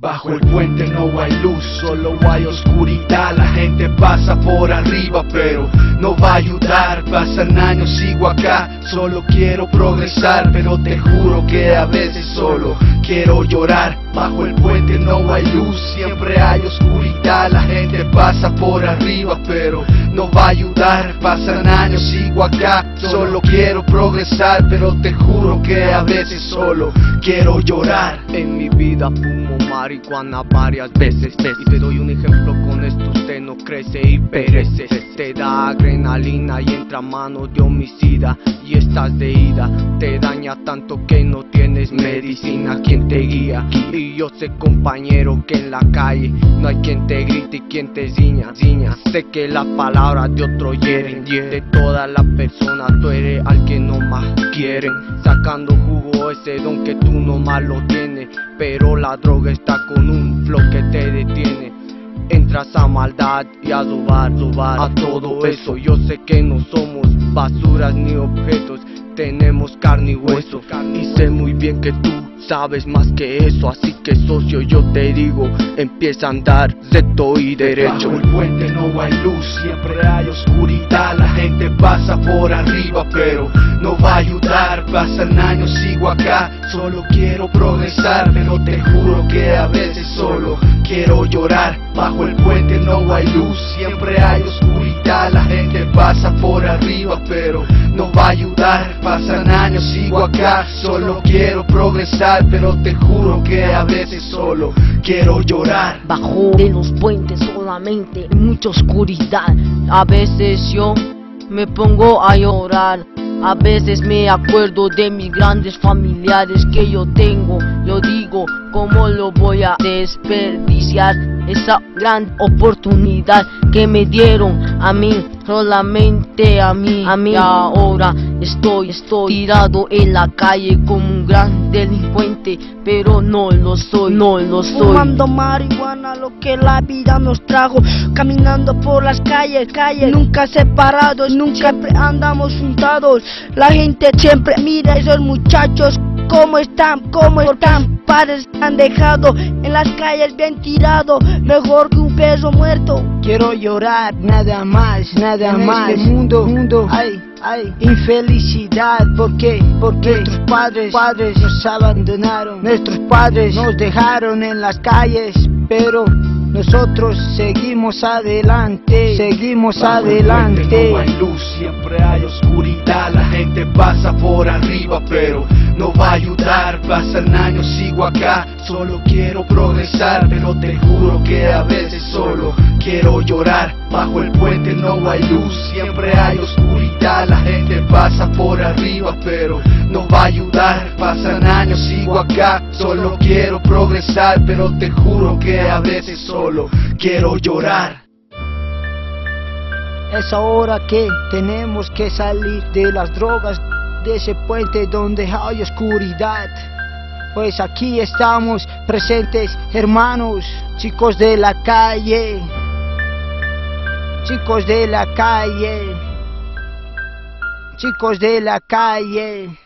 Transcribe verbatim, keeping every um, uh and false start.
Bajo el puente no hay luz, solo hay oscuridad. La gente pasa por arriba pero no va a ayudar. Pasan años, sigo acá, solo quiero progresar, pero te juro que a veces solo quiero llorar. Bajo el puente no hay luz, siempre hay oscuridad. La gente pasa por arriba pero no va a ayudar. Pasan años, sigo acá, solo quiero progresar, pero te juro que a veces solo quiero llorar. En mi vida fumo marihuana varias veces, y te doy un ejemplo con esto: usted no crece y perece. Te da adrenalina y entra a manos de homicida, y estás de ida. Te daña tanto que no tienes medicina. ¿Quién te guía? Y yo sé, compañero, que en la calle no hay quien te grite y quien te ciña, ciña. Sé que las palabras de otro hieren. De todas las personas tú eres al que no más quieren, sacando jugo ese don que tú nomás lo tienes. Pero la droga está con un flow que te detiene. Entras a maldad y a robar, robar a todo eso. Yo sé que no somos basuras ni objetos, tenemos carne y hueso, y sé muy bien que tú sabes más que eso. Así que, socio, yo te digo, empieza a andar recto y derecho. Bajo el puente no hay luz, siempre hay oscuridad. La gente pasa por arriba pero no va a ayudar. Pasan años, sigo acá, solo quiero progresar, pero te juro que a veces solo quiero llorar. Bajo el puente no hay luz, siempre hay oscuridad. La gente pasa por arriba pero no va a ayudar. Pasan años, sigo acá, solo quiero progresar, pero te juro que a veces solo quiero llorar. Bajo de los puentes solamente hay mucha oscuridad. A veces yo me pongo a llorar. A veces me acuerdo de mis grandes familiares que yo tengo. Yo digo, ¿cómo lo voy a desperdiciar? Esa gran oportunidad que me dieron a mí, solamente a mí, a mí. Y ahora estoy, estoy tirado en la calle como un gran delincuente, pero no lo soy, no lo soy. Fumando marihuana, lo que la vida nos trajo, caminando por las calles, calles, nunca separados, nunca siempre andamos juntados. La gente siempre mira a esos muchachos, cómo están, cómo están. Padres han dejado en las calles bien tirado, mejor que un perro muerto. Quiero llorar, nada más, nada en más. Este mundo, mundo, hay, hay infelicidad. ¿Por qué? Porque nuestros padres, padres nos abandonaron. Nuestros padres nos dejaron en las calles, pero nosotros seguimos adelante, seguimos Bajo adelante. El puente no hay luz, siempre hay oscuridad. La gente pasa por arriba pero no va a ayudar. Pasan años, sigo acá, solo quiero progresar, pero te juro que a veces solo quiero llorar. Bajo el puente no hay luz, siempre hay oscuridad. La gente pasa por arriba pero no va a ayudar. Pasan años, sigo acá, solo quiero progresar, pero te juro que a veces solo quiero llorar. Es ahora que tenemos que salir de las drogas, de ese puente donde hay oscuridad. Pues aquí estamos presentes, hermanos, chicos de la calle, chicos de la calle, chicos de la calle.